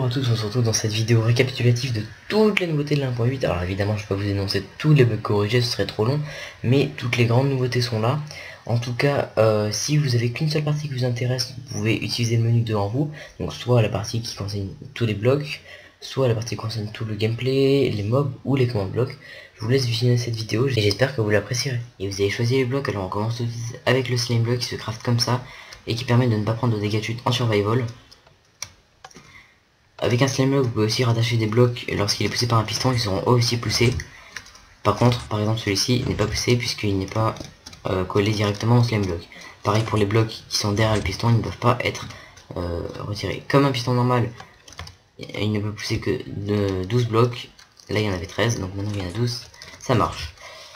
à tous, on se retrouve dans cette vidéo récapitulative de toutes les nouveautés de l'1.8. Alors évidemment je ne vais pas vous énoncer tous les bugs corrigés, ce serait trop long, mais toutes les grandes nouveautés sont là. En tout cas, si vous avez qu'une seule partie qui vous intéresse, vous pouvez utiliser le menu devant vous, donc soit la partie qui concerne tous les blocs, soit la partie qui concerne tout le gameplay, les mobs ou les commandes blocs. Je vous laisse visionner cette vidéo et j'espère que vous l'apprécierez. Et vous avez choisi les blocs, alors on commence tout de suite avec le slime block qui se craft comme ça et qui permet de ne pas prendre de dégâts de chute en survival. Avec un slime block, vous pouvez aussi rattacher des blocs lorsqu'il est poussé par un piston, ils seront eux aussi poussés. Par contre, par exemple celui-ci n'est pas poussé puisqu'il n'est pas collé directement au slime block. Pareil pour les blocs qui sont derrière le piston, ils ne peuvent pas être retirés. Comme un piston normal, il ne peut pousser que de 12 blocs. Là il y en avait 13, donc maintenant il y en a 12. Ça marche.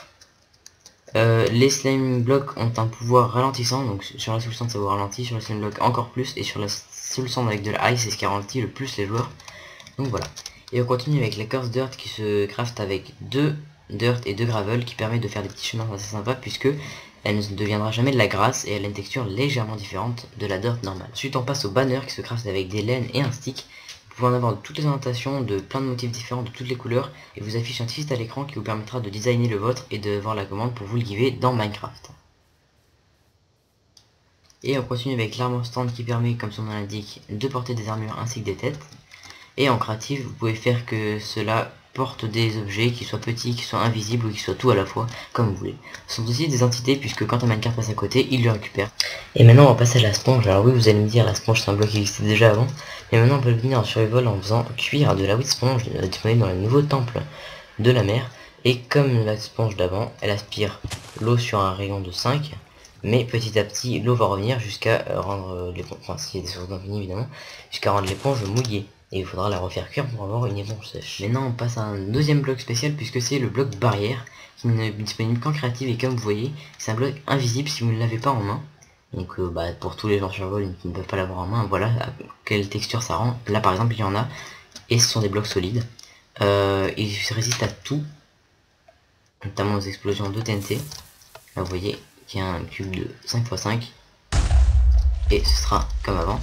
Les slime blocks ont un pouvoir ralentissant, donc sur la solution ça vous ralentit, sur le slime block encore plus, et sur la solution avec de la ice c'est ce qui ralentit le plus les joueurs. Donc voilà. Et on continue avec la Curse Dirt qui se craft avec 2 dirt et 2 gravel qui permet de faire des petits chemins assez sympas puisque elle ne deviendra jamais de la grasse et elle a une texture légèrement différente de la dirt normale. Ensuite on passe au banner qui se craft avec des laines et un stick. Vous pouvez en avoir de toutes les orientations, de plein de motifs différents, de toutes les couleurs, et vous affiche un twist à l'écran qui vous permettra de designer le vôtre et de voir la commande pour vous le giver dans Minecraft. Et on continue avec l'armor stand qui permet, comme son nom l'indique, de porter des armures ainsi que des têtes. Et en créatif, vous pouvez faire que cela porte des objets qui soient petits, qui soient invisibles ou qui soient tout à la fois, comme vous voulez. Ce sont aussi des entités puisque quand un Minecraft passe à côté, il le récupère. Et maintenant on va passer à la sponge. Alors oui, vous allez me dire, la sponge c'est un bloc qui existait déjà avant. Mais maintenant on peut le venir en survival en faisant cuire de la wheat sponge disponible dans le nouveau temple de la mer. Et comme la sponge d'avant, elle aspire l'eau sur un rayon de 5. Mais petit à petit, l'eau va revenir jusqu'à rendre l'éponge, enfin s'il y a des sources d'infini évidemment, jusqu'à rendre l'éponge mouillée. Et il faudra la refaire cuire pour avoir une éponge sèche. Maintenant on passe à un deuxième bloc spécial puisque c'est le bloc barrière qui n'est disponible qu'en créative et comme vous voyez c'est un bloc invisible si vous ne l'avez pas en main. Donc pour tous les gens sur vol qui ne peuvent pas l'avoir en main, voilà quelle texture ça rend. Là par exemple il y en a et ce sont des blocs solides. Ils résistent à tout, notamment aux explosions de TNT. Là vous voyez qu'il y a un cube de 5x5 et ce sera comme avant.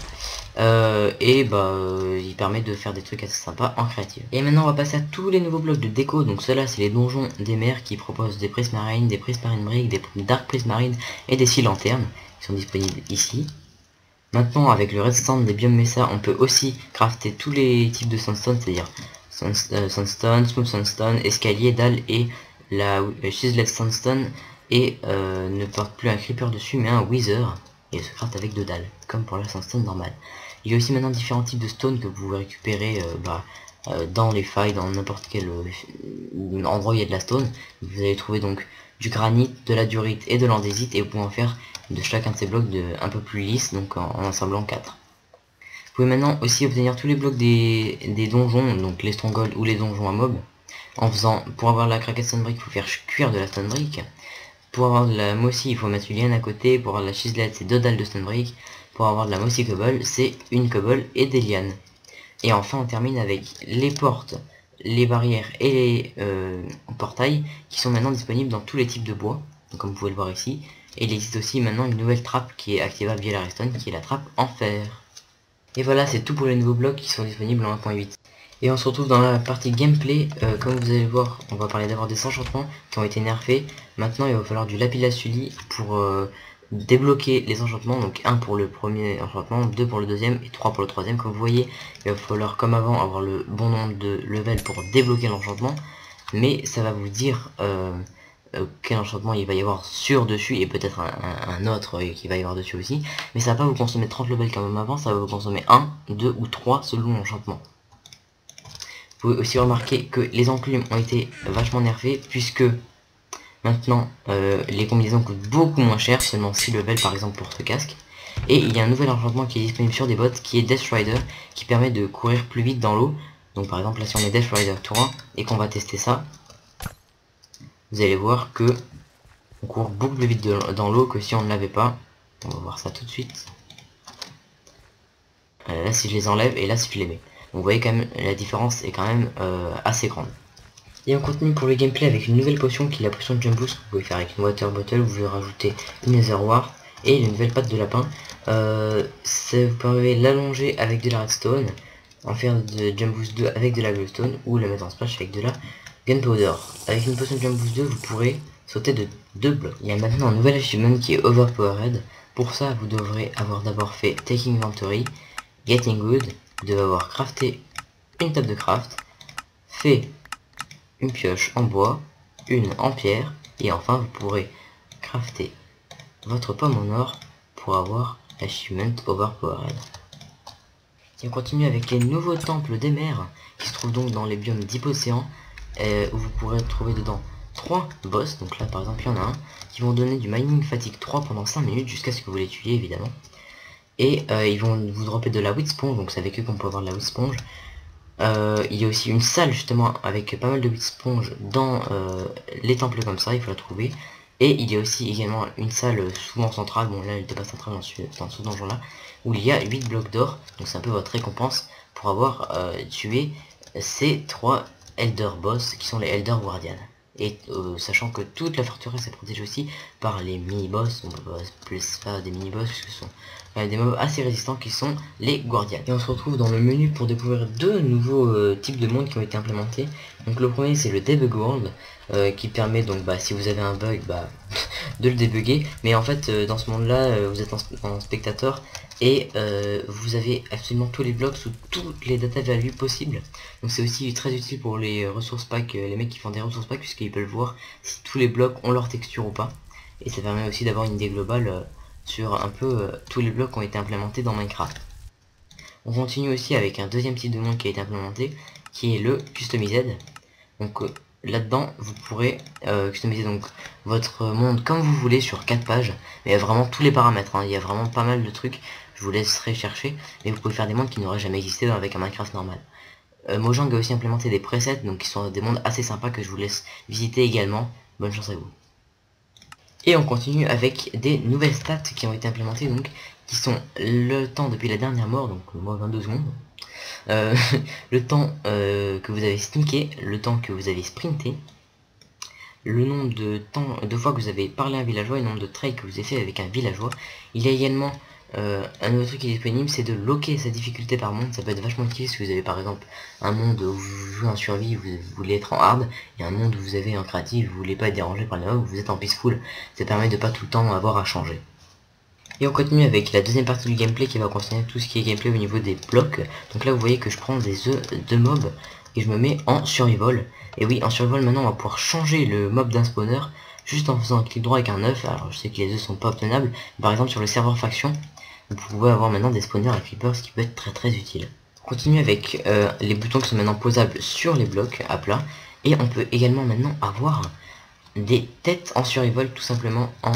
Il permet de faire des trucs assez sympas en créative. Et maintenant on va passer à tous les nouveaux blocs de déco. Donc ceux-là c'est les donjons des mers qui proposent des prismarines, des prismarine brick, des dark prismarine et des sea lanternes qui sont disponibles ici. Maintenant avec le redstone des biomes Mesa on peut aussi crafter tous les types de sandstone, c'est-à-dire sandstone, smooth sandstone, escalier, dalle et la chiseled sandstone et ne porte plus un creeper dessus mais un wither. Et il se craft avec 2 dalles, comme pour la sandstone normale. Il y a aussi maintenant différents types de stone que vous pouvez récupérer dans les failles, dans n'importe quel endroit où il y a de la stone. Vous allez trouver donc du granit, de la durite et de l'andésite, et vous pouvez en faire de chacun de ces blocs un peu plus lisse, donc en assemblant 4. Vous pouvez maintenant aussi obtenir tous les blocs des donjons, donc les strongholds ou les donjons à mob, en faisant, pour avoir la craquette stone brick, il faut faire cuire de la stone brick. Pour avoir de la mossy, il faut mettre une liane à côté. Pour avoir de la chiselette, c'est 2 dalles de stone brick. Pour avoir de la mossy cobble, c'est une cobble et des lianes. Et enfin, on termine avec les portes, les barrières et les portails qui sont maintenant disponibles dans tous les types de bois, donc, comme vous pouvez le voir ici. Et il existe aussi maintenant une nouvelle trappe qui est activable via la redstone, qui est la trappe en fer. Et voilà, c'est tout pour les nouveaux blocs qui sont disponibles en 1.8. Et on se retrouve dans la partie gameplay. Comme vous allez le voir, on va parler d'abord des enchantements qui ont été nerfés. Maintenant il va falloir du lapis lazuli pour débloquer les enchantements. Donc 1 pour le premier enchantement, 2 pour le deuxième et 3 pour le troisième. Comme vous voyez, il va falloir comme avant avoir le bon nombre de levels pour débloquer l'enchantement. Mais ça va vous dire quel enchantement il va y avoir sur dessus et peut-être un autre qui va y avoir dessus aussi. Mais ça va pas vous consommer 30 levels comme avant, ça va vous consommer 1, 2 ou 3 selon l'enchantement. Vous pouvez aussi remarquer que les enclumes ont été vachement nerfées puisque maintenant les combinaisons coûtent beaucoup moins cher, seulement 6 levels par exemple pour ce casque. Et il y a un nouvel enchantement qui est disponible sur des bots qui est Death Rider qui permet de courir plus vite dans l'eau. Donc par exemple là si on met Death Rider Tour 1 et qu'on va tester ça, vous allez voir que on court beaucoup plus vite dans l'eau que si on ne l'avait pas. On va voir ça tout de suite. Là si je les enlève et là si je les mets. Vous voyez quand même la différence est quand même assez grande. Et on continue pour le gameplay avec une nouvelle potion qui est la potion de Jump Boost que vous pouvez faire avec une water bottle. Vous pouvez rajouter une nether wart et une nouvelle patte de lapin. Ça vous permet de l'allonger avec de la redstone en faire de Jump Boost 2 avec de la Glowstone ou la mettre en splash avec de la Gunpowder. Avec une potion de Jump Boost 2, vous pourrez sauter de 2 blocs. Il y a maintenant un nouvel achievement qui est Overpowered. Pour ça, vous devrez avoir d'abord fait Taking Inventory, Getting Good, vous devez avoir crafté une table de craft, fait une pioche en bois, une en pierre, et enfin vous pourrez crafter votre pomme en or pour avoir l'achievement Overpowered. Et on continue avec les nouveaux temples des mers qui se trouvent donc dans les biomes Deep Océan, où vous pourrez trouver dedans 3 boss. Donc là par exemple il y en a un qui vont donner du mining fatigue 3 pendant 5 minutes jusqu'à ce que vous les tuiez évidemment. Et ils vont vous dropper de la wheat sponge, donc c'est avec eux qu'on peut avoir de la wheat sponge. Il y a aussi une salle justement avec pas mal de wheat sponge dans les temples comme ça, il faut la trouver. Et il y a aussi également une salle souvent centrale, bon là elle n'était pas centrale dans ce donjon là, où il y a 8 blocs d'or, donc c'est un peu votre récompense pour avoir tué ces 3 Elder Boss qui sont les Elder Guardians. Et sachant que toute la forteresse est protégée aussi par les mini-boss, on peut pas plus ça des mini-boss puisque ce sont des mobs assez résistants qui sont les Guardians. Et on se retrouve dans le menu pour découvrir 2 nouveaux types de mondes qui ont été implémentés. Donc le premier c'est le Debug World qui permet donc si vous avez un bug de le débugger. Mais en fait dans ce monde là vous êtes en spectateur et vous avez absolument tous les blocs sous toutes les data values possibles. Donc c'est aussi très utile pour les ressources packs, les mecs qui font des ressources packs, puisqu'ils peuvent voir si tous les blocs ont leur texture ou pas. Et ça permet aussi d'avoir une idée globale sur un peu tous les blocs qui ont été implémentés dans Minecraft. On continue aussi avec un deuxième type de monde qui a été implémenté, qui est le Customized. Donc là-dedans vous pourrez customiser donc votre monde comme vous voulez sur 4 pages, mais vraiment tous les paramètres, hein. Il y a vraiment pas mal de trucs, je vous laisserai chercher, mais vous pouvez faire des mondes qui n'auraient jamais existé avec un Minecraft normal. Mojang a aussi implémenté des presets, donc qui sont des mondes assez sympas que je vous laisse visiter également. Bonne chance à vous. Et on continue avec des nouvelles stats qui ont été implémentées, donc qui sont le temps depuis la dernière mort, donc moins 22 secondes. Le temps que vous avez sneaké, le temps que vous avez sprinté, le nombre de fois que vous avez parlé à un villageois et le nombre de trades que vous avez fait avec un villageois. Il y a également un autre truc qui est disponible, c'est de loquer sa difficulté par monde. Ça peut être vachement utile si vous avez par exemple un monde où vous jouez en survie, vous voulez être en hard, et un monde où vous avez en créatif, vous voulez pas être dérangé par les mobs, vous êtes en peaceful. Ça permet de pas tout le temps avoir à changer. Et on continue avec la deuxième partie du gameplay qui va concerner tout ce qui est gameplay au niveau des blocs. Donc là vous voyez que je prends des œufs de mobs et je me mets en survival. Et oui, en survival maintenant on va pouvoir changer le mob d'un spawner juste en faisant un clic droit avec un œuf. Alors je sais que les œufs sont pas obtenables. Par exemple sur le serveur faction, vous pouvez avoir maintenant des spawners à creepers, ce qui peut être très utile. On continue avec les boutons qui sont maintenant posables sur les blocs à plat. Et on peut également maintenant avoir des têtes en survival tout simplement en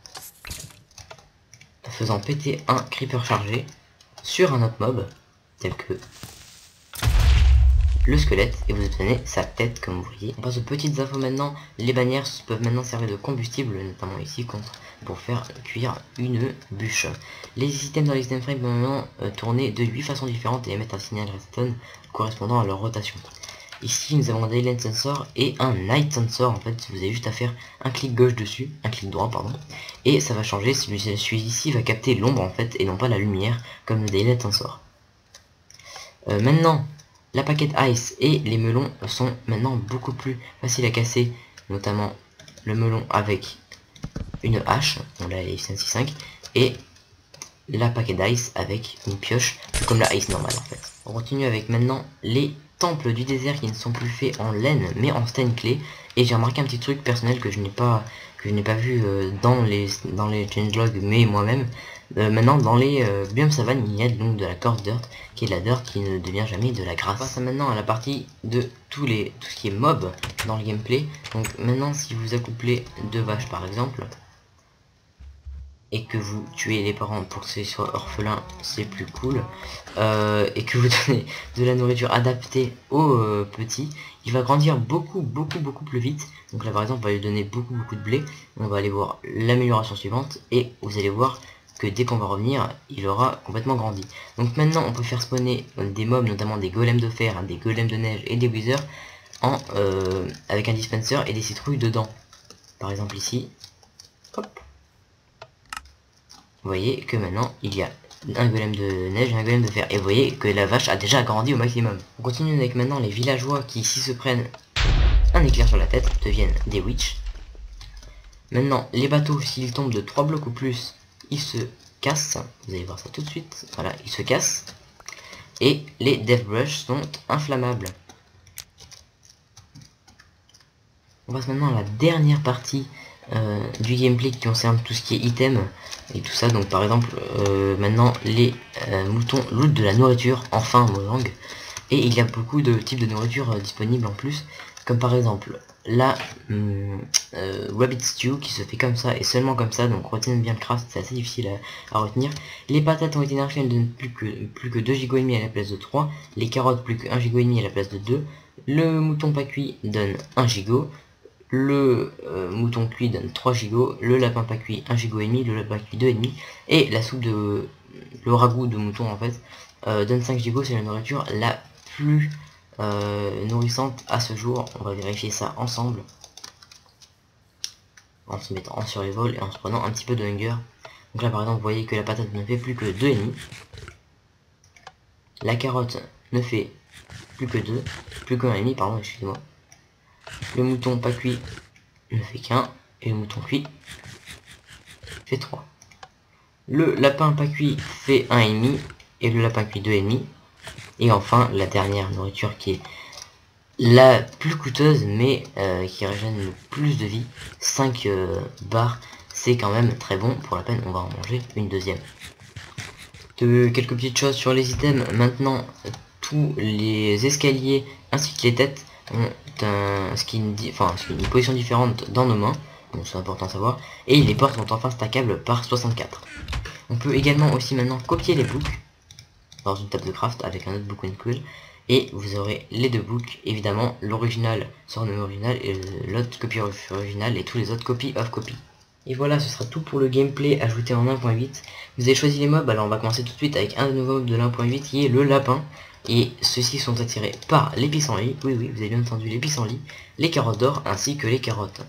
faisant péter un creeper chargé sur un autre mob, tel que le squelette, et vous obtenez sa tête comme vous voyez. On passe aux petites infos maintenant. Les bannières peuvent maintenant servir de combustible, notamment ici pour faire cuire une bûche. Les items dans les item frames peuvent maintenant tourner de 8 façons différentes et émettre un signal redstone correspondant à leur rotation. Ici nous avons un Daylight Sensor et un Night Sensor. En fait vous avez juste à faire un clic gauche dessus, un clic droit pardon, et ça va changer. Celui-ci va capter l'ombre en fait et non pas la lumière comme le Daylight Sensor. Maintenant la paquette ice et les melons sont maintenant beaucoup plus faciles à casser, notamment le melon avec une hache, on l'a les 565, et la paquette d'ice avec une pioche, tout comme la ice normale en fait. On continue avec maintenant les temples du désert qui ne sont plus faits en laine mais en stain clé. Et j'ai remarqué un petit truc personnel que je n'ai pas vu dans les changelogs mais moi-même. Maintenant dans les biomes savane il y a donc de la coarse dirt qui est de la dirt qui ne devient jamais de la grasse. On passe maintenant à la partie de tout ce qui est mob dans le gameplay. Donc maintenant si vous accouplez 2 vaches par exemple et que vous tuez les parents pour que ce soit orphelin, c'est plus cool, et que vous donnez de la nourriture adaptée aux petits, il va grandir beaucoup plus vite. Donc là par exemple on va lui donner beaucoup de blé, on va aller voir l'amélioration suivante et vous allez voir que dès qu'on va revenir il aura complètement grandi. Donc maintenant on peut faire spawner des mobs, notamment des golems de fer, des golems de neige et des withers avec un dispenser et des citrouilles dedans. Par exemple ici, hop, vous voyez que maintenant il y a un golem de neige et un golem de fer. Et vous voyez que la vache a déjà agrandi au maximum. On continue avec maintenant les villageois qui, s'ils se prennent un éclair sur la tête, deviennent des witch. Maintenant, les bateaux, s'ils tombent de 3 blocs ou plus, ils se cassent. Vous allez voir ça tout de suite. Voilà, ils se cassent. Et les Death Brush sont inflammables. On passe maintenant à la dernière partie du gameplay qui concerne tout ce qui est item et tout ça. Donc par exemple, maintenant les moutons lootent de la nourriture, enfin Mojang. Et il y a beaucoup de types de nourriture disponibles en plus. Comme par exemple la Rabbit Stew qui se fait comme ça et seulement comme ça, donc retenez bien le craft, c'est assez difficile à retenir. Les patates ont été nerfées, elles donnent plus que 2 Go et demi à la place de 3. Les carottes plus que 1 Go et demi à la place de 2. Le mouton pas cuit donne 1 Go. Le mouton cuit donne 3 Go. Le lapin pas cuit 1 Go et demi. Le lapin cuit 2,5. Et la soupe de... le ragoût de mouton en fait donne 5 Go, c'est la nourriture la plus nourrissante à ce jour. On va vérifier ça ensemble en se mettant en survival et en se prenant un petit peu de hunger. Donc là par exemple vous voyez que la patate ne fait plus que 2,5. La carotte ne fait plus que 2, plus que 1,5 pardon, excusez-moi. Le mouton pas cuit ne fait qu'un et le mouton cuit fait 3. Le lapin pas cuit fait 1,5 et le lapin cuit 2,5. Et enfin la dernière nourriture qui est la plus coûteuse mais qui régène le plus de vie, 5 barres, c'est quand même très bon, pour la peine on va en manger une deuxième. Quelques petites choses sur les items, maintenant tous les escaliers ainsi que les têtes ont une position différente dans nos mains, donc c'est important à savoir, et les portes sont enfin stackables par 64. On peut également aussi maintenant copier les books dans une table de craft avec un autre book and cool. Et vous aurez les deux books, évidemment l'original sort de l'original et l'autre copie originale et tous les autres copies of copy. Et voilà, ce sera tout pour le gameplay ajouté en 1.8. Vous avez choisi les mobs, alors on va commencer tout de suite avec un de nos mobs de l'1.8 qui est le lapin. Et ceux-ci sont attirés par les pissenlits, oui vous avez bien entendu les pissenlits, les carottes d'or ainsi que les carottes.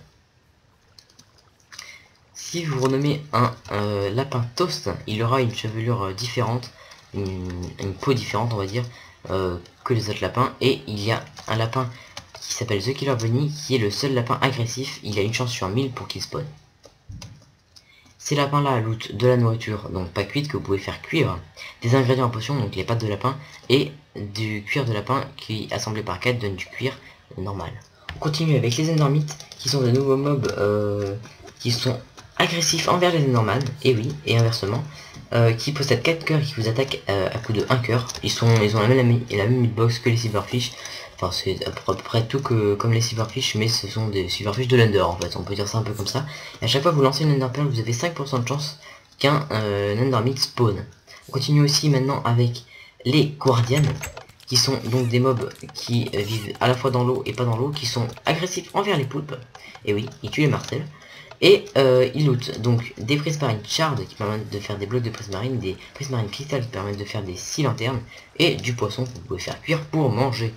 Si vous renommez un lapin toast, il aura une chevelure différente, une peau différente on va dire, que les autres lapins. Et il y a un lapin qui s'appelle The Killer Bunny qui est le seul lapin agressif, il a une chance sur 1000 pour qu'il spawn. Ces lapins là lootent de la nourriture, donc pas cuite, que vous pouvez faire cuire, des ingrédients en potion, donc les pattes de lapin, et du cuir de lapin qui assemblé par 4 donne du cuir normal. On continue avec les Endermites qui sont de nouveaux mobs qui sont agressifs envers les Enderman, et oui, et inversement, qui possèdent 4 cœurs et qui vous attaquent à coup de 1 cœur. Ils ont la même hitbox que les Silverfish. Enfin, c'est à peu près tout comme les Silverfish, mais ce sont des Silverfish de l'Ender en fait, on peut dire ça un peu comme ça. Et à chaque fois que vous lancez une Ender Pearl, vous avez 5% de chance qu'un Endermite spawn. On continue aussi maintenant avec les Guardians, qui sont donc des mobs qui vivent à la fois dans l'eau et pas dans l'eau, qui sont agressifs envers les poulpes. Et oui, ils tuent les martels. Et ils lootent donc des prismarines shard qui permettent de faire des blocs de prismarine, des prismarines cristal qui permettent de faire des 6 lanternes, et du poisson que vous pouvez faire cuire pour manger.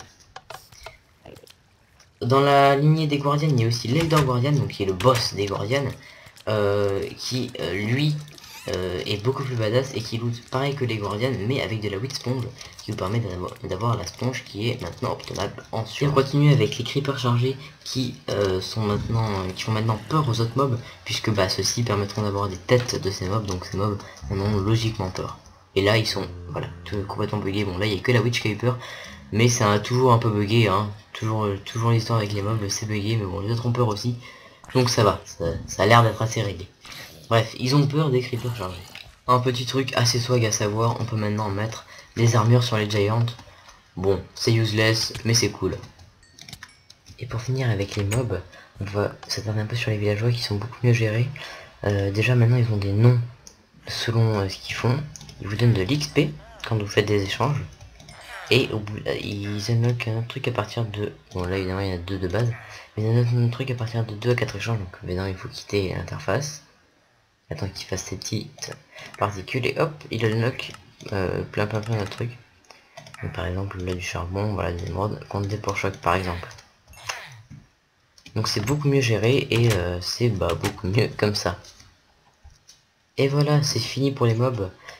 Dans la lignée des Guardians, il y a aussi l'Elder Guardian, donc qui est le boss des Guardians, qui lui est beaucoup plus badass et qui loot pareil que les Guardians, mais avec de la Wheat Sponge, qui vous permet d'avoir la sponge qui est maintenant obtenable en sur. On continue avec les creepers chargés qui font maintenant peur aux autres mobs, puisque ceux-ci permettront d'avoir des têtes de ces mobs, donc ces mobs en ont logiquement peur. Et là ils sont voilà complètement buggés. Bon là il n'y a que la Witch Creeper, mais c'est toujours un peu buggé, hein. Toujours l'histoire avec les mobs, c'est buggé, mais bon les autres ont peur aussi, donc ça va, ça a l'air d'être assez réglé. Bref, ils ont peur des creepers chargés. Un petit truc assez swag à savoir, on peut maintenant mettre des armures sur les giants. Bon, c'est useless, mais c'est cool. Et pour finir avec les mobs, on va s'attarder un peu sur les villageois qui sont beaucoup mieux gérés. Déjà maintenant ils ont des noms selon ce qu'ils font. Ils vous donnent de l'XP quand vous faites des échanges. Et au bout, ils unlock un truc à partir de... Bon là évidemment il y en a 2 de base. Mais il y en a un truc à partir de 2 à 4 échanges. Donc maintenant il faut quitter l'interface. Attends qu'il fasse ces petites particules et hop, il unlock plein de trucs. Donc, par exemple là du charbon, voilà des émeraudes contre des pare-chocs par exemple. Donc c'est beaucoup mieux géré et c'est beaucoup mieux comme ça. Et voilà, c'est fini pour les mobs.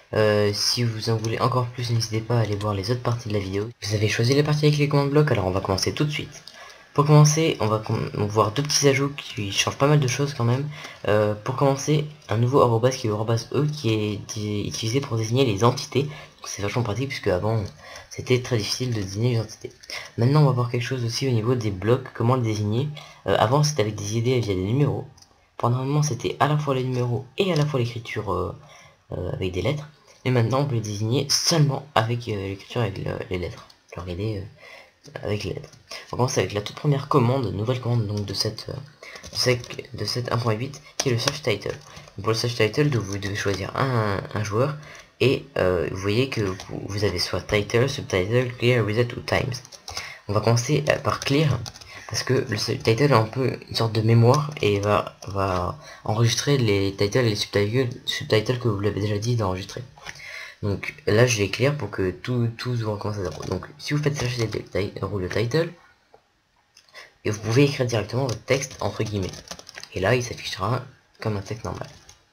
Si vous en voulez encore plus, n'hésitez pas à aller voir les autres parties de la vidéo. Vous avez choisi les parties avec les commandes blocs, alors on va commencer tout de suite. Pour commencer, on va voir deux petits ajouts qui changent pas mal de choses quand même. Pour commencer, un nouveau arrobas qui est @e qui est utilisé pour désigner les entités. C'est vachement pratique puisque avant c'était très difficile de désigner les entités. Maintenant on va voir quelque chose aussi au niveau des blocs, comment le désigner. Avant c'était avec des idées via des numéros. Pendant un moment c'était à la fois les numéros et à la fois l'écriture avec des lettres. Et maintenant on peut les désigner seulement avec l'écriture avec les lettres. Leur idée avec les lettres. On commence avec la toute première commande, nouvelle commande donc de cette 1.8 qui est le search title. Pour le search title, vous devez choisir un joueur et vous voyez que vous avez soit title, subtitle, clear, reset ou times. On va commencer par clear parce que le subtitle est un peu une sorte de mémoire et va enregistrer les titles et les subtitles que vous l'avez déjà dit d'enregistrer. Donc là je vais clear pour que tout recommence à zéro. Donc si vous faites slash le title, et vous pouvez écrire directement votre texte entre guillemets. Et là il s'affichera comme un texte normal.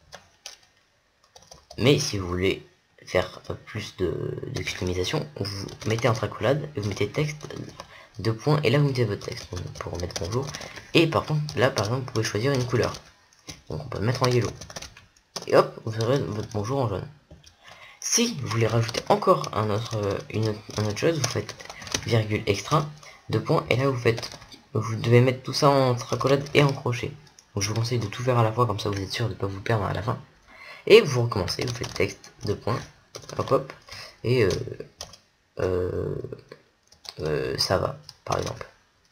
Mais si vous voulez faire plus de customisation, vous mettez entre accolades et vous mettez texte, deux points, et là vous mettez votre texte pour mettre bonjour. Et par contre là par exemple vous pouvez choisir une couleur. Donc on peut mettre en yellow. Et hop, vous aurez votre bonjour en jaune. Si vous voulez rajouter encore un autre chose, vous faites virgule extra, deux points, et là vous devez mettre tout ça entre accolades et en crochet. Donc je vous conseille de tout faire à la fois, comme ça vous êtes sûr de ne pas vous perdre à la fin. Et vous recommencez, vous faites texte, deux points, hop hop, et ça va, par exemple.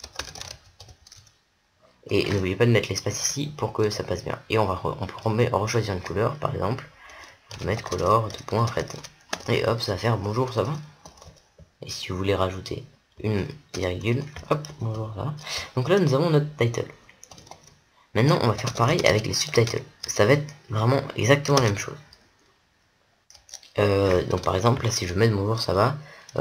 Et n'oubliez pas de mettre l'espace ici pour que ça passe bien. Et on peut rechoisir une couleur, par exemple. Mettre color, deux points, red. Et hop, ça va faire bonjour, ça va. Et si vous voulez rajouter une virgule, hop, bonjour, ça va. Donc là, nous avons notre title. Maintenant, on va faire pareil avec les subtitles. Ça va être vraiment exactement la même chose. Donc par exemple, là, si je mets bonjour, ça va.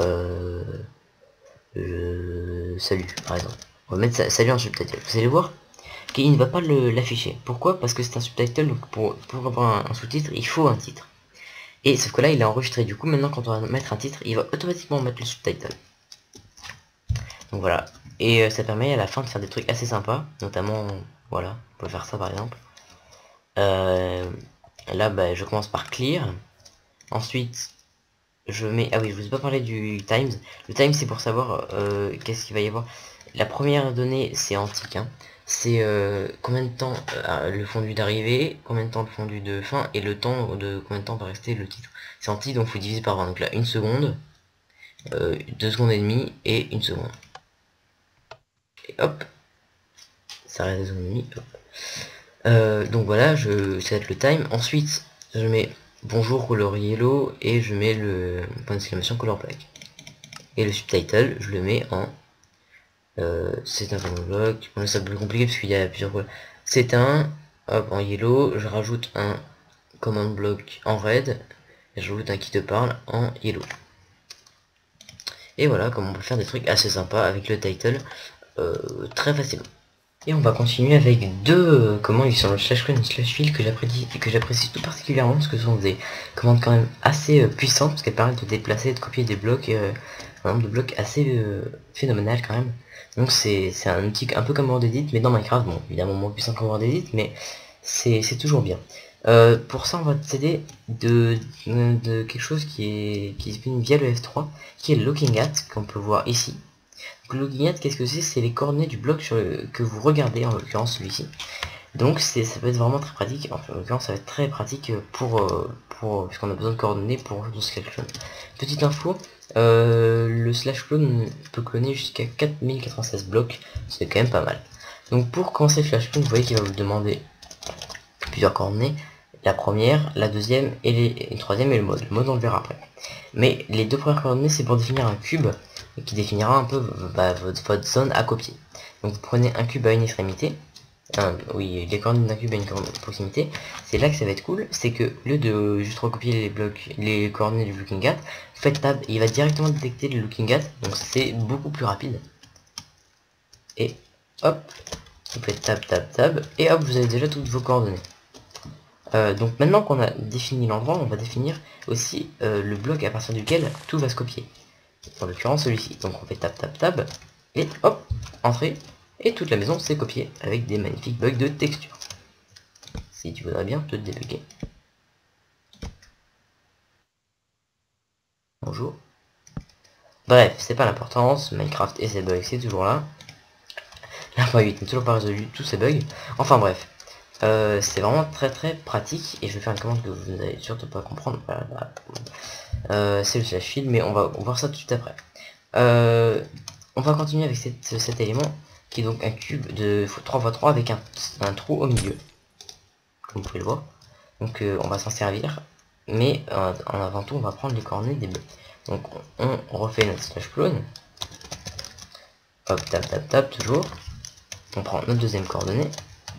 Salut, par exemple. On va mettre salut en subtitle. Vous allez voir qu'il ne va pas l'afficher. Pourquoi? Parce que c'est un subtitle, donc pour avoir un sous-titre, il faut un titre. Et sauf que là, il est enregistré. Du coup, maintenant, quand on va mettre un titre, il va automatiquement mettre le subtitle. Donc voilà. Et ça permet à la fin de faire des trucs assez sympas. Notamment, voilà, on peut faire ça par exemple. Là, bah, je commence par clear. Ensuite, je mets... Ah oui, je vous ai pas parlé du times. Le time, c'est pour savoir qu'est-ce qu'il va y avoir. La première donnée, c'est antique. Hein. C'est combien de temps le fondu d'arrivée, combien de temps le fondu de fin, et le temps de combien de temps va rester le titre. C'est antique, donc il faut diviser par 20. Donc là, 1 seconde, 2 secondes et demie, et 1 seconde. Et hop, ça reste 2 secondes et demie, hop. Donc voilà, ça va être le time. Ensuite, je mets bonjour couleur yellow, et je mets le point d'exclamation couleur black. Et le subtitle, je le mets en... c'est un command block, on ça plus compliqué parce qu'il y a plusieurs couleurs. C'est un, hop, en yellow, je rajoute un command block en red, et je rajoute un qui te parle en yellow. Et voilà, comme on peut faire des trucs assez sympas avec le title, très facilement. Et on va continuer avec deux commandes qui sont le /screen et /fill que j'apprécie tout particulièrement parce que ce sont des commandes quand même assez puissantes parce qu'elles permettent de déplacer et de copier des blocs, un nombre de blocs assez phénoménal quand même. Donc c'est un outil un peu comme WordEdit mais dans Minecraft, bon évidemment moins puissant que WordEdit mais c'est toujours bien. Pour ça on va s'aider de quelque chose qui est disponible via le F3 qui est le looking at qu'on peut voir ici. Donc, le looking at, qu'est-ce que c'est? C'est les coordonnées du bloc que vous regardez, en l'occurrence celui-ci. Donc ça peut être vraiment très pratique, enfin, en l'occurrence ça va être très pratique puisqu'on a besoin de coordonnées pour le slash clone. Petite info, le slash clone peut cloner jusqu'à 4096 blocs, c'est quand même pas mal. Donc pour commencer le slash clone, vous voyez qu'il va vous demander plusieurs coordonnées, la première, la deuxième et le troisième et le mode. Le mode on le verra après. Mais les deux premières coordonnées c'est pour définir un cube qui définira un peu votre zone à copier. Donc vous prenez un cube à une extrémité, oui, les coordonnées d'un cube à une proximité, c'est là que ça va être cool, c'est que au lieu de juste recopier les coordonnées du looking at, vous faites tab et il va directement détecter le looking at, donc c'est beaucoup plus rapide. Et hop, vous faites tab, tab, tab, et hop, vous avez déjà toutes vos coordonnées. Donc maintenant qu'on a défini l'endroit, on va définir aussi le bloc à partir duquel tout va se copier. En l'occurrence celui-ci. Donc on fait tab tab tab et hop, entrée, et toute la maison s'est copiée avec des magnifiques bugs de texture. Si tu voudrais bien te débugger. Bonjour. Bref, c'est pas l'importance, Minecraft et ses bugs c'est toujours là. La 1.8 n'est toujours pas résolu tous ces bugs. Enfin bref, c'est vraiment très pratique et je vais faire une commande que vous n'allez surtout pas comprendre. Voilà. C'est le slash fill, mais on va voir ça tout de suite après. On va continuer avec cet élément qui est donc un cube de 3x3 avec un trou au milieu, comme vous pouvez le voir. Donc on va s'en servir, mais en avant tout on va prendre les coordonnées des bugs. Donc on refait notre slash clone, hop, tab toujours, on prend notre deuxième coordonnée,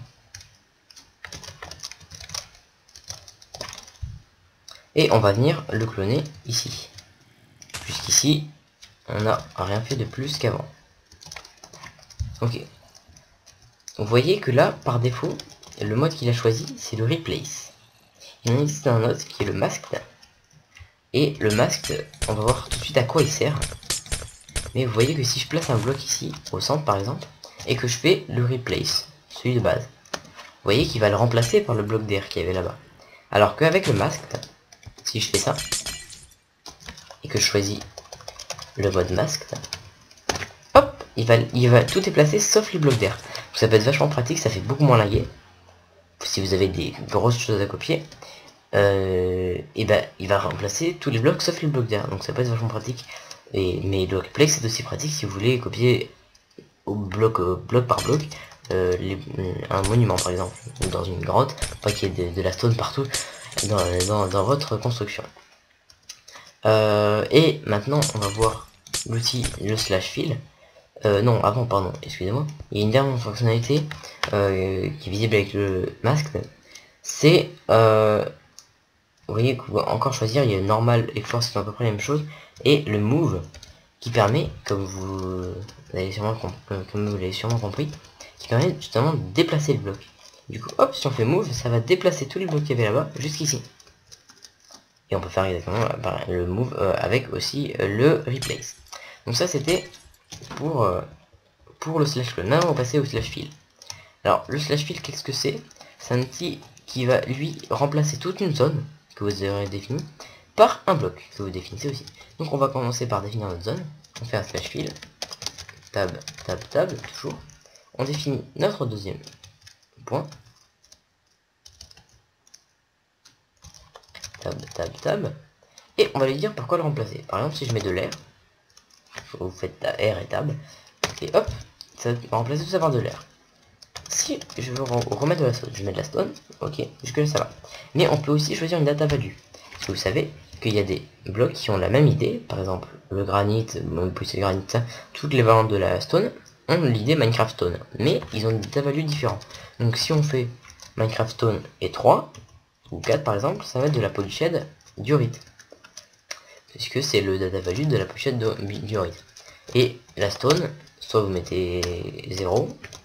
et on va venir le cloner ici, puisqu'ici on n'a rien fait de plus qu'avant. Ok, vous voyez que là par défaut le mode qu'il a choisi c'est le replace. Il en existe un autre qui est le masked, et le masked on va voir tout de suite à quoi il sert. Mais vous voyez que si je place un bloc ici au centre par exemple et que je fais le replace, celui de base, vous voyez qu'il va le remplacer par le bloc d'air qu'il y avait là-bas. Alors qu'avec le masked, si je fais ça et que je choisis le mode masked, hop, il va tout est placé sauf les blocs d'air. Ça peut être vachement pratique, ça fait beaucoup moins laguer. Si vous avez des grosses choses à copier, et ben il va remplacer tous les blocs sauf les blocs d'air. Donc ça peut être vachement pratique. Mais le replay c'est aussi pratique si vous voulez copier au bloc par bloc un monument par exemple, ou dans une grotte, pas qu'il y ait de la stone partout dans votre construction. Et maintenant on va voir l'outil, le slash fill. Non, avant, pardon, excusez-moi. Il y a une dernière fonctionnalité qui est visible avec le masque. C'est, vous voyez que vous pouvez encore choisir, il y a normal et force qui sont à peu près la même chose, et le move qui permet, comme vous l'avez sûrement compris, qui permet justement de déplacer le bloc. Du coup, hop, si on fait move, ça va déplacer tous les blocs qu'il y avait là-bas jusqu'ici. Et on peut faire exactement le move avec aussi le replace. Donc ça c'était pour le slash clone. Maintenant on va passer au slash fill. Alors le slash fill, qu'est-ce que c'est? C'est un outil qui va lui remplacer toute une zone que vous aurez définie par un bloc que vous définissez aussi. Donc on va commencer par définir notre zone. On fait un slash fill, tab, toujours. On définit notre deuxième point, tab, et on va lui dire par quoi le remplacer. Par exemple si je mets de l'air, vous faites R et tab, et hop, ça va remplacer tout ça par de l'air. Si je veux remettre de la stone, je mets de la stone, ok, jusque là ça va. Mais on peut aussi choisir une data value. Parce que vous savez qu'il y a des blocs qui ont la même idée, par exemple le granit, le granit, ça, toutes les variantes de la stone ont l'idée Minecraft Stone, mais ils ont des data values différents. Donc si on fait Minecraft Stone et 3, ou 4 par exemple, ça va être de la polyched diorite. Puisque c'est le data value de la pochette de diorite. Et la stone, soit vous mettez 0,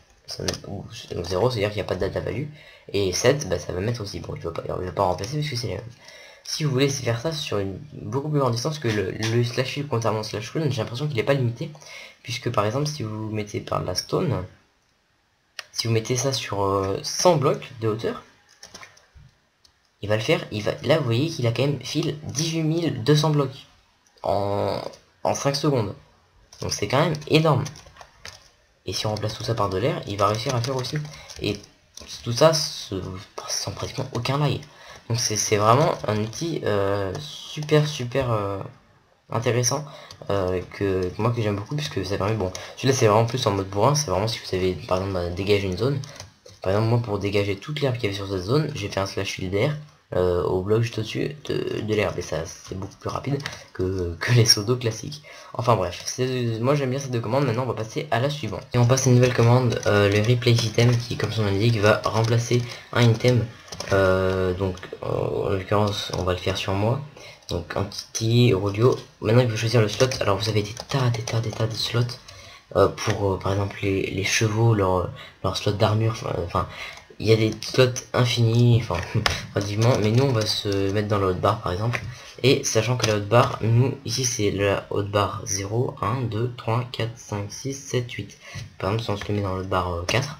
0 c'est à dire qu'il n'y a pas de data value, et 7 bah, ça va mettre aussi, bon je vais pas remplacer parce que c'est la même. Si vous voulez faire ça sur une beaucoup plus grande distance que le slash fill contrairement au slash clone, j'ai l'impression qu'il n'est pas limité, puisque par exemple si vous mettez par la stone, si vous mettez ça sur 100 blocs de hauteur, il va le faire, là vous voyez qu'il a quand même fil 18 200 blocs en 5 secondes. Donc c'est quand même énorme. Et si on remplace tout ça par de l'air, il va réussir à faire aussi. Et tout ça sans pratiquement aucun lag. Donc c'est vraiment un outil super intéressant que moi que j'aime beaucoup, puisque ça permet, bon, celui-là c'est vraiment plus en mode bourrin, c'est vraiment si vous avez par exemple dégagé une zone. Par exemple moi pour dégager toute l'herbe qu'il y avait sur cette zone, j'ai fait un slash fill d'air au bloc juste au-dessus de l'herbe, et ça c'est beaucoup plus rapide que les seaux d'eau classiques. Enfin bref, moi j'aime bien ces deux commandes. Maintenant on va passer à la suivante. Et on passe à une nouvelle commande, le replace item, qui comme son nom l'indique va remplacer un item. Donc en l'occurrence on va le faire sur moi. Donc entity, Rolio. Maintenant il faut choisir le slot. Alors vous avez des tas de slots pour par exemple les chevaux, leur slot d'armure, enfin il y a des slots infinis, enfin pratiquement, mais nous on va se mettre dans la hotbar par exemple, et sachant que la hotbar, nous ici c'est la hotbar 0, 1, 2, 3, 4, 5, 6, 7, 8. Par exemple si on se le met dans la hotbar 4,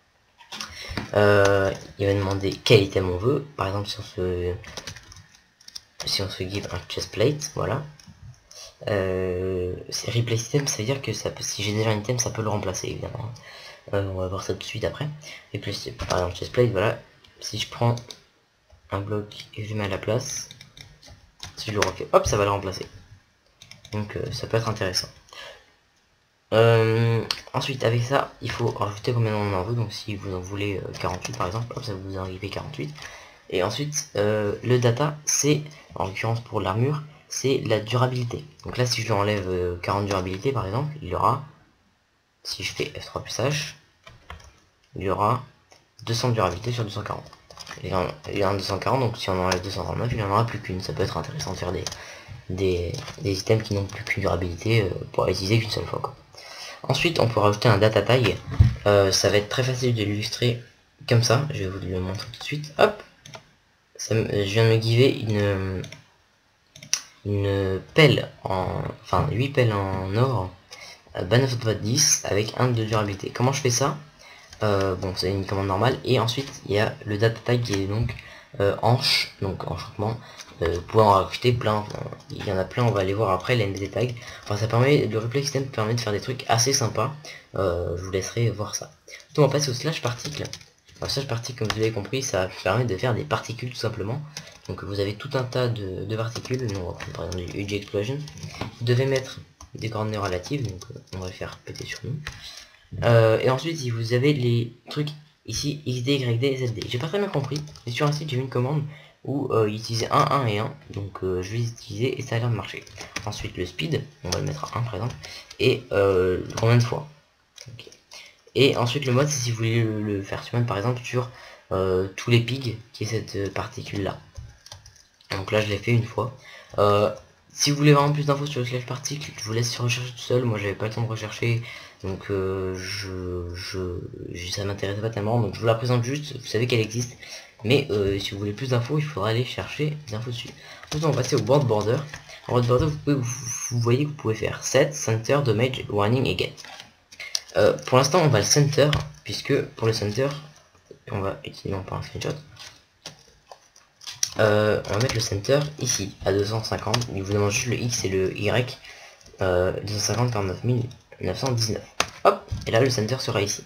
il va demander quel item on veut. Par exemple si on se give un chestplate, voilà. C'est replace item, ça veut dire que ça peut, si j'ai déjà un item ça peut le remplacer évidemment. On va voir ça tout de suite après. Et plus par exemple chestplate, voilà. Si je prends un bloc et je le mets à la place, si je le refais, hop, ça va le remplacer. Donc ça peut être intéressant. Ensuite avec ça il faut rajouter combien on en veut. Donc si vous en voulez 48 par exemple, hop, ça vous arrive 48. Et ensuite le data, c'est en l'occurrence pour l'armure, c'est la durabilité. Donc là si je lui enlève 40 durabilité par exemple, il y aura, si je fais F3 plus H, il y aura 200 de durabilité sur 240. Il y a un 240, donc si on enlève 239, il n'y en aura plus qu'une. Ça peut être intéressant de faire des items qui n'ont plus qu'une durabilité pour utiliser qu'une seule fois, quoi. Ensuite on peut rajouter un data tag. Ça va être très facile de l'illustrer comme ça. Je vais vous le montrer tout de suite. Hop, je viens de me giver une pelle enfin 8 pelles en or, Banner 10 avec 1 de durabilité. Comment je fais ça? Bon, c'est une commande normale, et ensuite il y a le data tag qui est donc hanche, donc enchantement. Vous pouvez en rajouter plein, il y en a plein, on va aller voir après les NBT tags. Enfin, ça permet, le replay system permet de faire des trucs assez sympas. Je vous laisserai voir ça. Donc on va passer au slash particle. Alors, slash particle, comme vous avez compris, ça permet de faire des particules tout simplement. Donc vous avez tout un tas de particules. Nous, on va prendre par exemple du UG Explosion. Vous devez mettre des coordonnées relatives, donc on va faire péter sur nous. Et ensuite, si vous avez les trucs ici, XD, YD, ZD. J'ai pas très bien compris, mais sur un site j'ai vu une commande où il utilisait 1, 1 et 1, donc je vais les utiliser et ça a l'air de marcher. Ensuite le speed, on va le mettre à 1 par exemple, et combien de fois. Okay. Et ensuite le mode, c'est si vous voulez le faire summon par exemple sur tous les pigs, qui est cette particule là. Donc là je l'ai fait une fois. Si vous voulez vraiment plus d'infos sur le slash particle, je vous laisse rechercher tout seul. Moi j'avais pas le temps de rechercher, donc ça m'intéressait pas tellement, donc je vous la présente juste. Vous savez qu'elle existe, mais si vous voulez plus d'infos, il faudra aller chercher des infos dessus. Ensuite on va passer au board border. En board border, vous voyez que vous pouvez faire set, center, damage, warning et get. Pour l'instant on va le center, puisque pour le center on va utiliser non pas un screenshot. On va mettre le center ici à 250. Il vous demande juste le X et le Y. 250 par 9919. Hop, et là le center sera ici.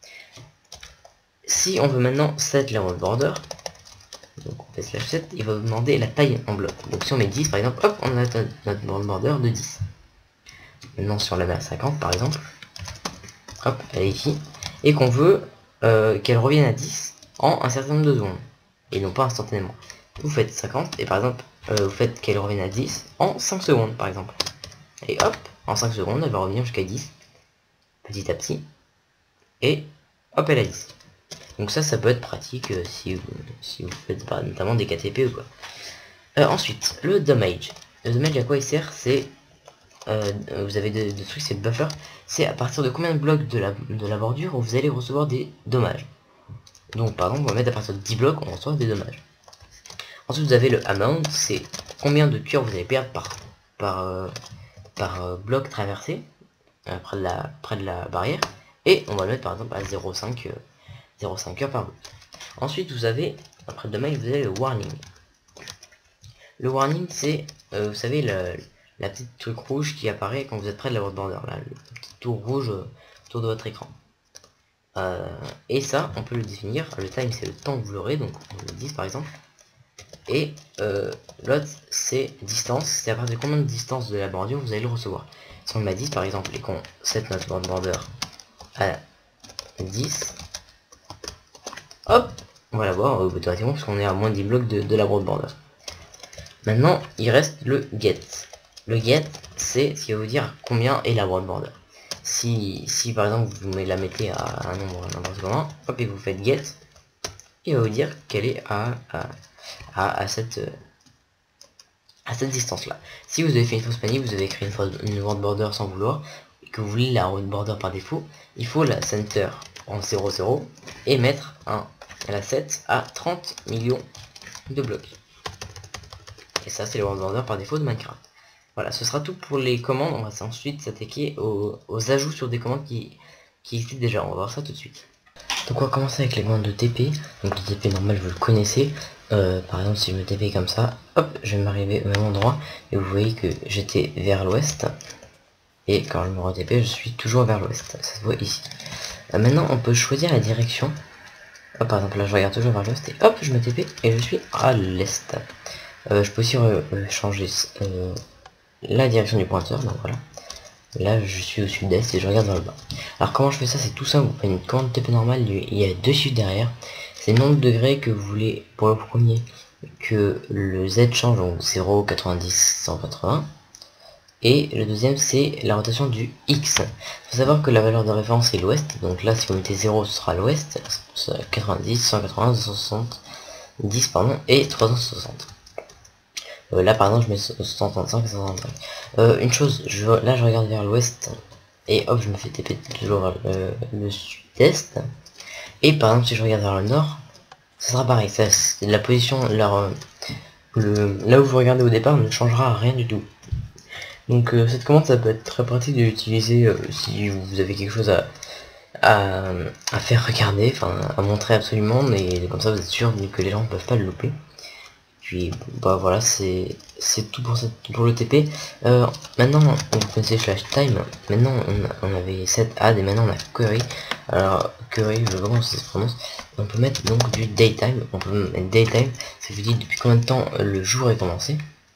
Si on veut maintenant set la border, donc on fait slash set, il va vous demander la taille en bloc. Donc si on met 10 par exemple, hop, on a notre border de 10. Maintenant si on la met à 50 par exemple, hop, elle est ici, et qu'on veut qu'elle revienne à 10 en un certain nombre de secondes, et non pas instantanément. Vous faites 50, et par exemple, vous faites qu'elle revienne à 10 en 5 secondes par exemple. Et hop, en 5 secondes, elle va revenir jusqu'à 10, petit à petit, et hop, elle a 10. Donc ça peut être pratique si vous faites notamment des KTP ou quoi. Ensuite, le damage. Le damage, à quoi il sert? C'est, vous avez des trucs, c'est le buffer. C'est à partir de combien de blocs de la bordure où vous allez recevoir des dommages. Donc par exemple, on va mettre à partir de 10 blocs, on reçoit des dommages. Ensuite, vous avez le amount, c'est combien de cuir vous allez perdre par bloc traversé près de la barrière. Et on va le mettre par exemple à 0,5 heures par bloc. Ensuite, vous avez, après le damage, vous avez le warning. Le warning, c'est, vous savez, la petite truc rouge qui apparaît quand vous êtes près de la border, là, le petit tour rouge autour de votre écran. Et ça, on peut le définir. Le time, c'est le temps que vous l'aurez, donc on le 10 par exemple. Et l'autre, c'est distance, c'est à partir de combien de distance de la bordure vous allez le recevoir. Si on le met à 10 par exemple, et qu'on set notre border à 10, hop, on va l'avoir automatiquement parce qu'on est à moins de 10 blocs de la border. Maintenant, il reste le get. Le get, c'est ce qui va vous dire combien est la border. Si par exemple vous la mettez à un nombre n'importe comment, hop, et vous faites get, il va vous dire qu'elle est à cette distance là. Si vous avez fait une fausse panique, vous avez créé une world border sans vouloir, et que vous voulez la world border par défaut, il faut la center en 0,0 et mettre un l'asset à 30 millions de blocs. Et ça, c'est le world order par défaut de Minecraft. Voilà, ce sera tout pour les commandes. On va ensuite s'attaquer aux ajouts sur des commandes qui existent déjà. On va voir ça tout de suite. Donc on va commencer avec les commandes de TP. Donc le TP normal, vous le connaissez. Par exemple, si je me TP comme ça, hop, je vais m'arriver au même endroit. Et vous voyez que j'étais vers l'ouest. Et quand je me re-TP, je suis toujours vers l'ouest. Ça se voit ici. Maintenant, on peut choisir la direction. Hop, par exemple, là, je regarde toujours vers l'ouest. Et hop, je me TP et je suis à l'est. Je peux aussi changer la direction du pointeur. Donc voilà. Là, je suis au sud-est et je regarde vers le bas. Alors, comment je fais ça? C'est tout simple. Vous prenez une commande TP normale. Il y a deux chiffres derrière. C'est le nombre de degrés que vous voulez pour le premier. Que le Z change, donc 0, 90, 180. Et le deuxième, c'est la rotation du X. Il faut savoir que la valeur de référence est l'ouest. Donc là, si vous mettez 0, ce sera l'ouest. 90, 180, 270, pardon, et 360. Là, par exemple, je mets 135 et 135. Une chose, là, je regarde vers l'ouest. Et hop, je me fais TP toujours vers le sud-est. Et par exemple, si je regarde vers le nord, ça sera pareil. Ça, la position, là où vous regardez au départ ne changera rien du tout. Donc cette commande, ça peut être très pratique de l'utiliser si vous avez quelque chose à faire regarder, enfin à montrer absolument, mais comme ça vous êtes sûr que les gens ne peuvent pas le louper. Puis bah voilà, c'est tout pour le TP. Maintenant, vous connaissez slash time. Maintenant on avait set add et maintenant on a query. Alors query, je sais pas comment ça se prononce. On peut mettre donc du daytime. On peut mettre daytime, ça veut dire depuis combien de temps le jour est commencé.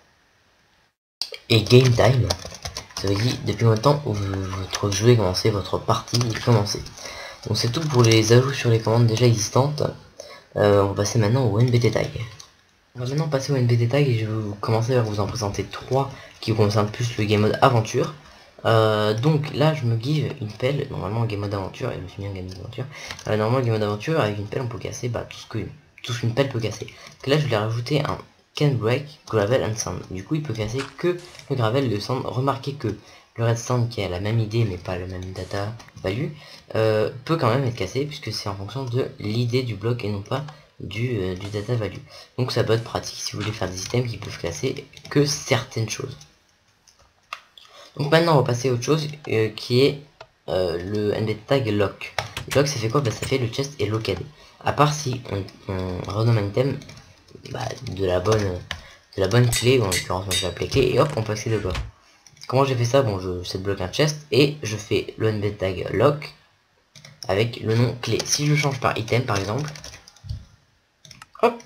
Et game time, ça veut dire depuis combien de temps votre jeu est commencé, votre partie est commencée. Donc c'est tout pour les ajouts sur les commandes déjà existantes. On va passer maintenant au NBT tag. On va maintenant passer au NBT tag et je vais commencer à vous en présenter trois qui concernent plus le game mode aventure. Donc là je me give une pelle, normalement game mode aventure, et je me suis mis en game mode aventure. Normalement game mode aventure avec une pelle on peut casser tout ce qu'une pelle peut casser. Donc là je vais rajouter un can break, gravel and sand. Du coup il peut casser que le gravel, le sand. Remarquez que le redstone qui a la même idée mais pas le même data value peut quand même être cassé puisque c'est en fonction de l'idée du bloc et non pas du data value. Donc ça peut être pratique si vous voulez faire des items qui peuvent casser que certaines choses. Donc maintenant on va passer à autre chose qui est le NBT tag lock. Lock ça fait quoi? Bah, ça fait le chest est locked. À part si on renomme un item de la bonne clé, en l'occurrence je vais appeler clé, et hop on peut accéder au bloc. Comment j'ai fait ça? Bon, je set bloc un chest et je fais le NBT tag lock avec le nom clé. Si je le change par item par exemple, hop,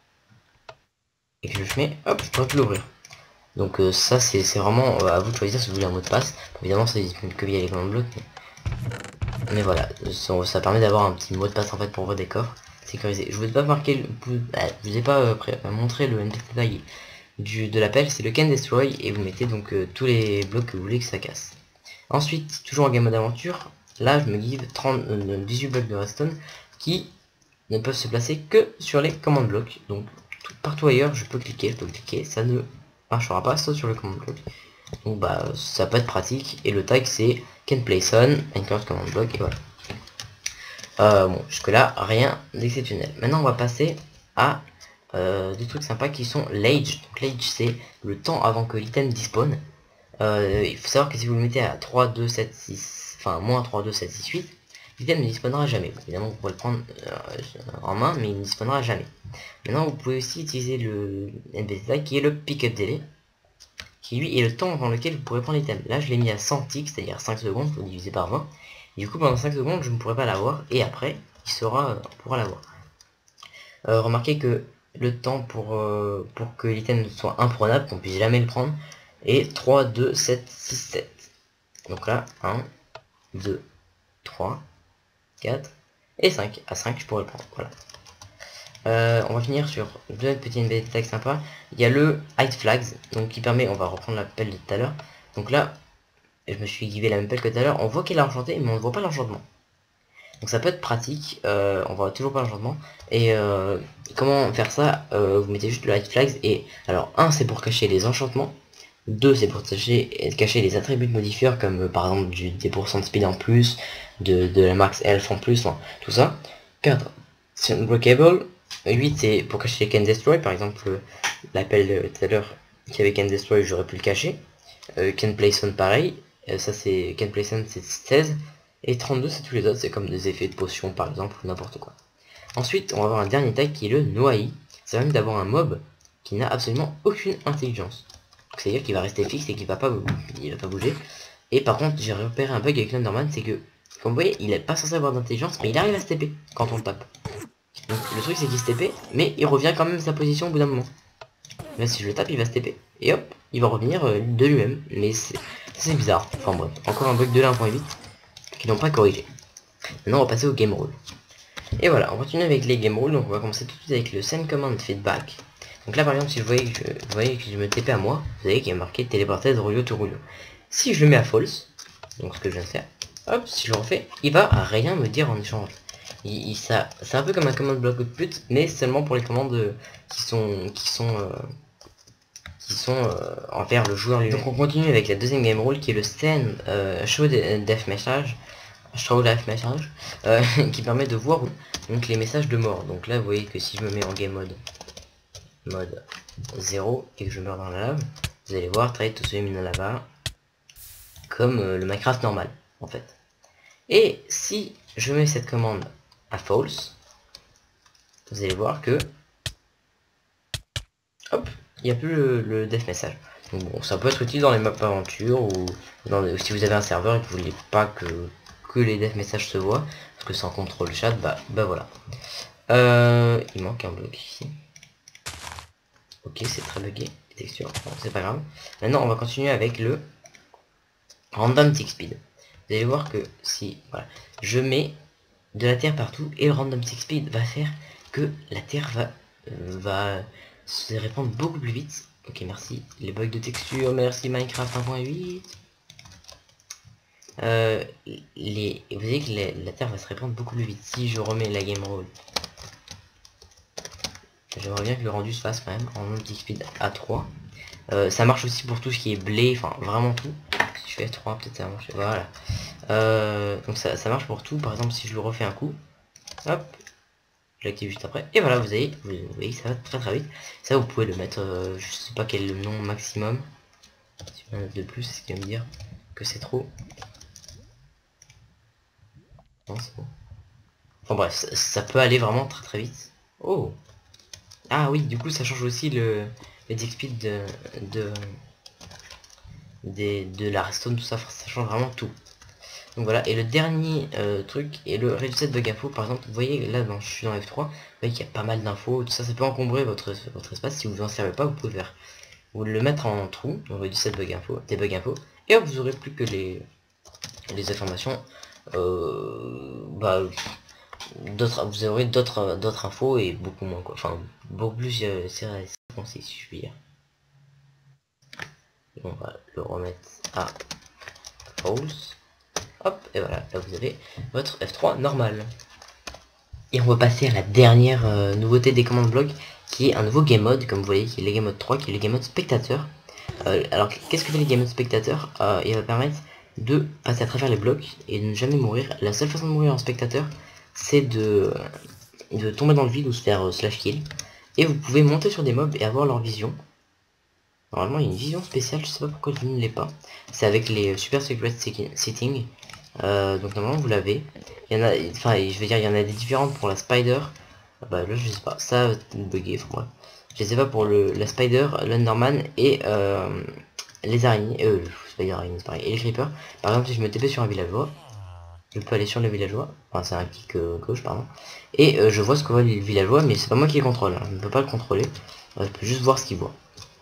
et que je mets, hop, je pourrais plus l'ouvrir. Donc ça c'est vraiment à vous de choisir si vous voulez un mot de passe. Évidemment c'est disponible que via les commandes blocs. Mais voilà, ça permet d'avoir un petit mot de passe en fait pour vos décors sécurisé. Je vous ai pas marqué, je vous ai pas montré le NBT tag de l'appel, c'est le can destroy et vous mettez donc tous les blocs que vous voulez que ça casse. Ensuite, toujours en game mode aventure, là je me give 18 blocs de redstone qui ne peuvent se placer que sur les commandes blocs. Donc partout ailleurs je peux cliquer, ça ne marchera pas sauf sur le command block. Donc bah ça peut être pratique et le tag c'est can place on, anchor command block et voilà. Bon jusque là rien d'exceptionnel. Maintenant on va passer à des trucs sympas qui sont l'age. Donc l'age c'est le temps avant que l'item dispone. Il faut savoir que si vous le mettez à 3, 2, 7, 6, enfin moins 3, 2, 7, 6, 8, l'item ne disponnera jamais. Évidemment vous pourrez le prendre en main mais il ne disponnera jamais. Maintenant vous pouvez aussi utiliser le NBT tag qui est le pick-up delay, qui lui est le temps pendant lequel vous pourrez prendre l'item. Là je l'ai mis à 100 ticks, c'est-à-dire 5 secondes, faut diviser par 20. Et du coup pendant 5 secondes je ne pourrai pas l'avoir et après on pourra l'avoir. Remarquez que le temps pour que l'item soit imprenable, qu'on puisse jamais le prendre, est 3, 2, 7, 6, 7. Donc là, 1, 2, 3, 4 et 5. À 5, je pourrais le prendre. Voilà. On va finir sur deux petits NBT tags sympas. Il y a le hide flags, donc qui permet, on va reprendre la pelle de tout à l'heure. Donc là, je me suis givé la même pelle que tout à l'heure. On voit qu'elle est enchantée, mais on ne voit pas l'enchantement. Donc ça peut être pratique, on voit toujours pas l'enchantement. Et comment faire ça? Vous mettez juste le hide flags et alors un c'est pour cacher les enchantements, 2 c'est pour cacher les attributs de modifieurs comme par exemple des pourcents de speed en plus, de la max health en plus, enfin, tout ça. 4 c'est unbreakable. 8 c'est pour cacher les can destroy, par exemple l'appel tout à l'heure qui avait can destroy, j'aurais pu le cacher. Can place on pareil, ça c'est can place on c'est 16. Et 32 c'est tous les autres, c'est comme des effets de potion par exemple ou n'importe quoi. Ensuite on va avoir un dernier tag qui est le Noai. Ça permet d'avoir un mob qui n'a absolument aucune intelligence. C'est-à-dire qu'il va rester fixe et qu'il va pas bouger. Et par contre j'ai repéré un bug avec l'Enderman, c'est que comme vous voyez il est pas censé avoir d'intelligence, mais il arrive à se TP quand on le tape. Donc le truc c'est qu'il se TP, mais il revient quand même à sa position au bout d'un moment. Là si je le tape il va se TP. Et hop, il va revenir de lui-même. Mais c'est bizarre. Enfin bref, encore un bug de la 1.8 qu'ils n'ont pas corrigé. Maintenant on va passer au game rule. Et voilà, on continue avec les game rules. Donc on va commencer tout de suite avec le send command feedback. Donc là par exemple si vous voyez que je me TP à moi, vous voyez qu'il y a marqué téléporter de Rulio to Rulio. Si je le mets à false, donc ce que je viens de faire, hop, si je le refais, il va rien me dire en échange. C'est un peu comme un command block output, mais seulement pour les commandes qui sont envers le joueur lui-même. Donc on continue avec la deuxième game rule qui est le send show death message. Qui permet de voir donc les messages de mort. Donc là vous voyez que si je me mets en game mode 0 et que je meurs dans la lave, vous allez voir trade to swim in lava comme le Minecraft normal en fait. Et si je mets cette commande à false, vous allez voir que hop, il n'y a plus le death message. Donc bon, ça peut être utile dans les maps aventure ou si vous avez un serveur et que vous voulez pas que les death messages se voient, parce que sans contrôle chat, bah voilà. Il manque un bloc ici. Ok, c'est très bugué, les textures, bon, c'est pas grave. Maintenant, on va continuer avec le random tick speed. Vous allez voir que si voilà, je mets de la terre partout, et le random tick speed va faire que la terre va se répandre beaucoup plus vite. Ok, merci. Les bugs de texture, merci Minecraft 1.8. Vous voyez que la terre va se répandre beaucoup plus vite. Si je remets la game roll, j'aimerais bien que le rendu se fasse quand même en multi-speed à 3. Ça marche aussi pour tout ce qui est blé, enfin vraiment tout. Si je fais F3 peut-être ça marche. Voilà. Donc ça marche pour tout. Par exemple si je le refais un coup, hop, je l'active juste après. Et voilà, vous voyez que ça va très très vite. Ça vous pouvez le mettre, je sais pas quel est le nom maximum. Si je mets un de plus, c'est ce qu'il va me dire que c'est trop. Non, c'est bon. Enfin bref, ça peut aller vraiment très très vite. Oh. Ah oui, du coup ça change aussi le tick speed de la redstone, tout ça, ça change vraiment tout. Donc voilà, et le dernier truc est le reset bug info. Par exemple, vous voyez là, je suis dans F3, vous voyez qu'il y a pas mal d'infos, tout ça, ça peut encombrer votre espace. Si vous en servez pas, vous pouvez faire, vous le mettre en trou, donc reset bug info, des bug info, et hop, vous aurez plus que les informations. Vous aurez d'autres infos et beaucoup moins quoi. Enfin, beaucoup plus c'est si je puis dire. On va le remettre à false. Hop, et voilà, là vous avez votre F3 normal. Et on va passer à la dernière nouveauté des commandes blocs, qui est un nouveau game mode, comme vous voyez, qui est le game mode 3, qui est le game mode spectateur. Alors, qu'est-ce que fait le game mode spectateur? Il va permettre de passer à travers les blocs et de ne jamais mourir. La seule façon de mourir en spectateur, c'est de tomber dans le vide ou se faire slash kill. Et vous pouvez monter sur des mobs et avoir leur vision. Normalement il y a une vision spéciale, je sais pas pourquoi je ne l'ai pas. C'est avec les super secret setting. Donc normalement vous l'avez. Il y en a, enfin je veux dire il y en a des différentes pour la spider. Bah là je sais pas, ça bugué, enfin bref. Je sais pas pour la spider, l'Enderman et les araignées, spider araignées c'est pareil, et les creepers. Par exemple si je me TP sur un villageois, je peux aller sur le villageois, enfin c'est un clic gauche pardon, et je vois ce que voit le villageois, mais c'est pas moi qui le contrôle, hein. Je ne peux pas le contrôler, je peux juste voir ce qu'il voit.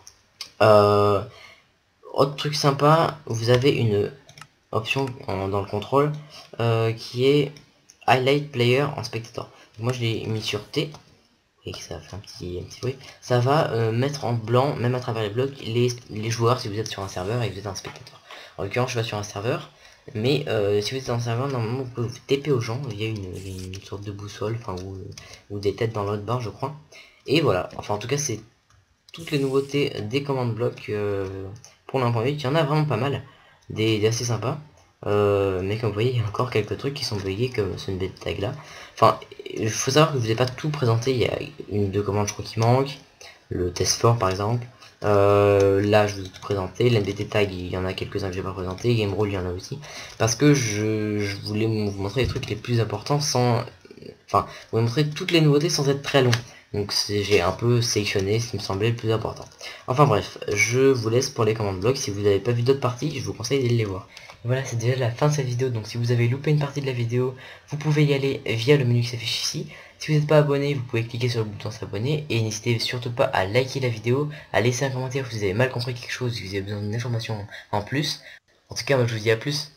Autre truc sympa, vous avez une option dans le contrôle qui est Highlight Player en spectator. Donc moi je l'ai mis sur T, et que ça fait un petit bruit. Ça va mettre en blanc, même à travers les blocs, les joueurs si vous êtes sur un serveur et que vous êtes un spectateur. En l'occurrence je suis pas sur un serveur, mais si vous êtes en serveur, normalement vous pouvez vous TP aux gens, il y a une sorte de boussole, enfin ou des têtes dans l'autre barre je crois. Et voilà, enfin en tout cas c'est toutes les nouveautés des commandes blocs pour l'1.8, il y en a vraiment pas mal, des assez sympas. Mais comme vous voyez, il y a encore quelques trucs qui sont buggés comme ce NB tag là. Enfin, il faut savoir que je vous ai pas tout présenté, il y a une ou deux commandes je crois qui manquent, le test for par exemple. Là je vous ai tout présenté, l'NBT tag il y en a quelques-uns que j'ai pas présenté, game rule il y en a aussi. Parce que je voulais vous montrer les trucs les plus importants sans... Enfin, vous montrer toutes les nouveautés sans être très long. Donc j'ai un peu sélectionné ce qui me semblait le plus important. Enfin bref, je vous laisse pour les commandes blocs. Si vous n'avez pas vu d'autres parties, je vous conseille d'aller les voir. Voilà, c'est déjà la fin de cette vidéo. Donc si vous avez loupé une partie de la vidéo, vous pouvez y aller via le menu qui s'affiche ici. Si vous n'êtes pas abonné, vous pouvez cliquer sur le bouton s'abonner. Et n'hésitez surtout pas à liker la vidéo, à laisser un commentaire si vous avez mal compris quelque chose, si vous avez besoin d'une information en plus. En tout cas, moi je vous dis à plus.